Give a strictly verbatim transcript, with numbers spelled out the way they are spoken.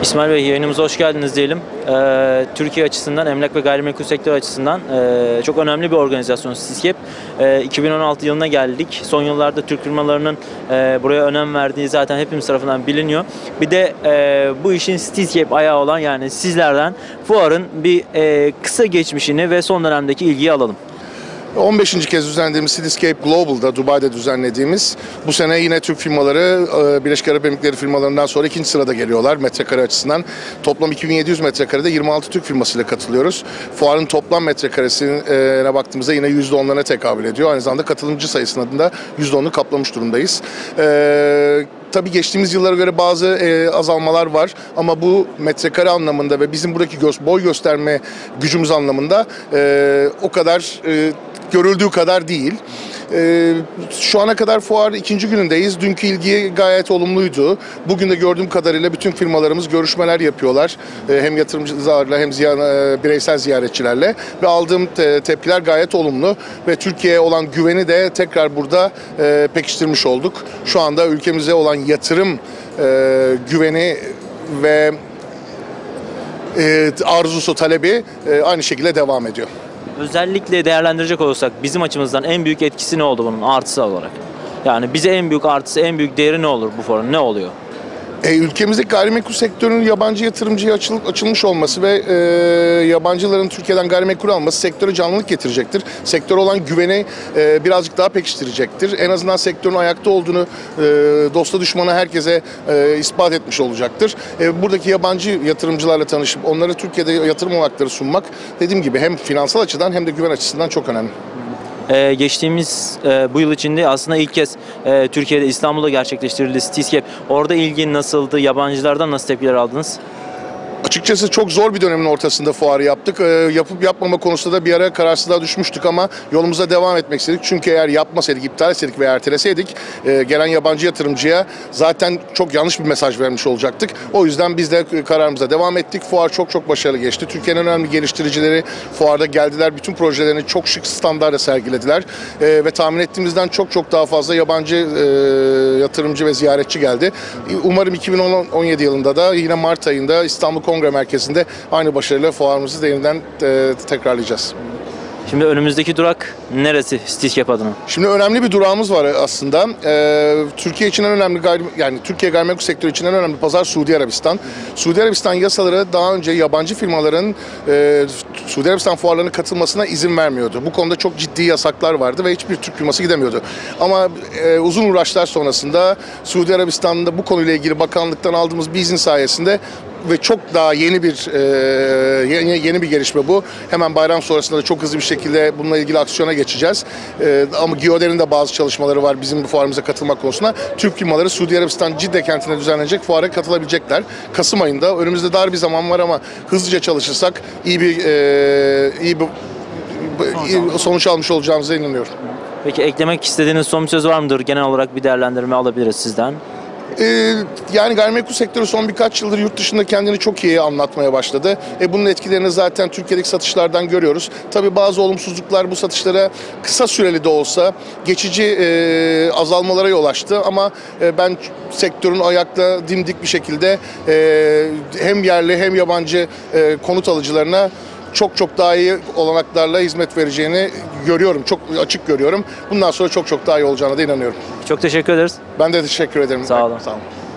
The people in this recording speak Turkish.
İsmail Bey, yayınımıza hoş geldiniz diyelim. Ee, Türkiye açısından, emlak ve gayrimenkul sektörü açısından e, çok önemli bir organizasyon STİSKEP. E, iki bin on altı yılına geldik. Son yıllarda Türk firmalarının e, buraya önem verdiği zaten hepimiz tarafından biliniyor. Bir de e, bu işin STİSKEP ayağı olan, yani sizlerden fuarın bir e, kısa geçmişini ve son dönemdeki ilgiyi alalım. on beşinci kez düzenlediğimiz Cityscape Global'da, Dubai'de düzenlediğimiz, bu sene yine Türk firmaları Birleşik Arap Emirlikleri firmalarından sonra ikinci sırada geliyorlar metrekare açısından. Toplam iki bin yedi yüz metrekarede yirmi altı Türk firmasıyla katılıyoruz. Fuarın toplam metrekaresine baktığımızda yine yüzde onlarına tekabül ediyor. Aynı zamanda katılımcı sayısının da yüzde onunu kaplamış durumdayız. Ee, Tabii geçtiğimiz yıllara göre bazı e, azalmalar var ama bu metrekare anlamında ve bizim buradaki göz, boy gösterme gücümüz anlamında e, o kadar e, görüldüğü kadar değil. Ee, şu ana kadar fuar ikinci günündeyiz. Dünkü ilgi gayet olumluydu. Bugün de gördüğüm kadarıyla bütün firmalarımız görüşmeler yapıyorlar. Ee, hem yatırımcılarla hem ziy bireysel ziyaretçilerle. Ve aldığım te tepkiler gayet olumlu. Ve Türkiye'ye olan güveni de tekrar burada e, pekiştirmiş olduk. Şu anda ülkemize olan yatırım e, güveni ve e, arzusu, talebi e, aynı şekilde devam ediyor. Özellikle değerlendirecek olursak bizim açımızdan en büyük etkisi ne oldu bunun artısı olarak? Yani bize en büyük artısı, en büyük değeri ne olur bu fuarın? Ne oluyor? E, ülkemizdeki gayrimenkul sektörünün yabancı yatırımcıya açıl, açılmış olması ve e, yabancıların Türkiye'den gayrimenkul alması sektöre canlılık getirecektir. Sektör olan güveni e, birazcık daha pekiştirecektir. En azından sektörün ayakta olduğunu e, dosta düşmana herkese e, ispat etmiş olacaktır. E, buradaki yabancı yatırımcılarla tanışıp onlara Türkiye'de yatırım olanakları sunmak, dediğim gibi hem finansal açıdan hem de güven açısından çok önemli. Ee, geçtiğimiz e, bu yıl içinde aslında ilk kez e, Türkiye'de, İstanbul'da gerçekleştirildi STİSKEP. Orada ilgi nasıldı? Yabancılardan nasıl tepkiler aldınız? Açıkçası çok zor bir dönemin ortasında fuarı yaptık. Ee, yapıp yapmama konusunda da bir ara kararsızlığa düşmüştük ama yolumuza devam etmek istedik. Çünkü eğer yapmasaydık, iptal etseydik veya erteleseydik e, gelen yabancı yatırımcıya zaten çok yanlış bir mesaj vermiş olacaktık. O yüzden biz de kararımıza devam ettik. Fuar çok çok başarılı geçti. Türkiye'nin önemli geliştiricileri fuarda geldiler. Bütün projelerini çok şık standarda sergilediler. E, ve tahmin ettiğimizden çok çok daha fazla yabancı e, yatırımcı ve ziyaretçi geldi. Umarım iki bin on yedi yılında da yine Mart ayında İstanbul Kongre Merkezi'nde aynı başarıyla fuarımızı da yeniden e, tekrarlayacağız. Şimdi önümüzdeki durak neresi STİSKEP adına? Şimdi önemli bir durağımız var aslında. Ee, Türkiye için en önemli gayri, yani Türkiye gayrimenkul sektörü için en önemli pazar Suudi Arabistan. Suudi Arabistan yasaları daha önce yabancı firmaların e, Suudi Arabistan fuarlarına katılmasına izin vermiyordu. Bu konuda çok ciddi yasaklar vardı ve hiçbir Türk firması gidemiyordu. Ama e, uzun uğraşlar sonrasında Suudi Arabistan'da bu konuyla ilgili bakanlıktan aldığımız bir izin sayesinde ve çok daha yeni bir e, yeni, yeni bir gelişme bu. Hemen bayram sonrasında da çok hızlı bir şekilde bununla ilgili aksiyona geçeceğiz. E, ama Giyoder'in de bazı çalışmaları var bizim bu fuarımıza katılmak konusunda. Türk firmaları Suudi Arabistan Cidde kentine düzenlenecek fuara katılabilecekler. Kasım ayında. Önümüzde dar bir zaman var ama hızlıca çalışırsak iyi bir e, iyi bir iyi sonuç almış olacağımıza inanıyorum. Peki eklemek istediğiniz son bir söz var mıdır? Genel olarak bir değerlendirme alabiliriz sizden. Ee, yani gayrimenkul sektörü son birkaç yıldır yurt dışında kendini çok iyi anlatmaya başladı. E, bunun etkilerini zaten Türkiye'deki satışlardan görüyoruz. Tabii bazı olumsuzluklar bu satışlara kısa süreli de olsa geçici e, azalmalara yol açtı. Ama e, ben sektörün ayakta dimdik bir şekilde e, hem yerli hem yabancı e, konut alıcılarına çok çok daha iyi olanaklarla hizmet vereceğini görüyorum. Çok açık görüyorum. Bundan sonra çok çok daha iyi olacağına da inanıyorum. Çok teşekkür ederiz. Ben de teşekkür ederim. Sağ olun. Sağ olun.